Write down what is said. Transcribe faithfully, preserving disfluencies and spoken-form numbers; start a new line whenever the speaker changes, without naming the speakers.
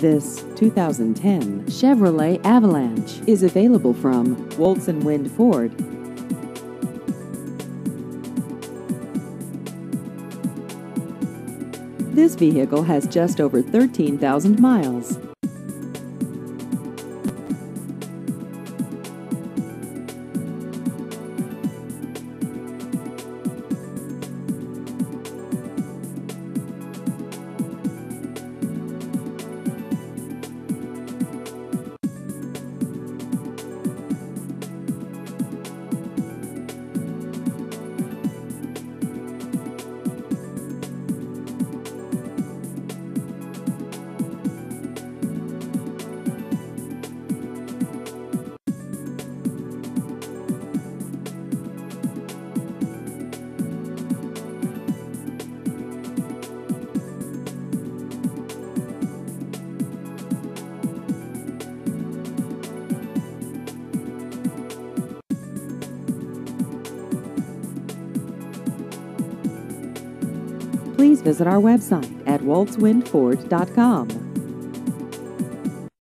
This two thousand ten Chevrolet Avalanche is available from Woltz and Wind Ford. This vehicle has just over thirteen thousand miles. Please visit our website at woltz wind ford dot com.